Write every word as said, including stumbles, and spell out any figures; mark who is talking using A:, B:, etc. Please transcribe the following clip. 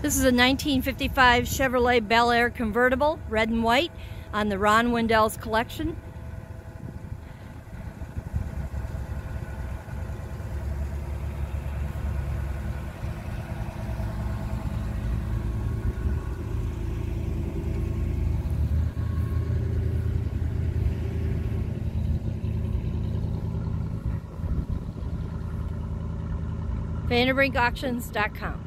A: This is a nineteen fifty-five Chevrolet Belair convertible, red and white, on the Ron Wendell's collection. Vanderbrink Auctions dot com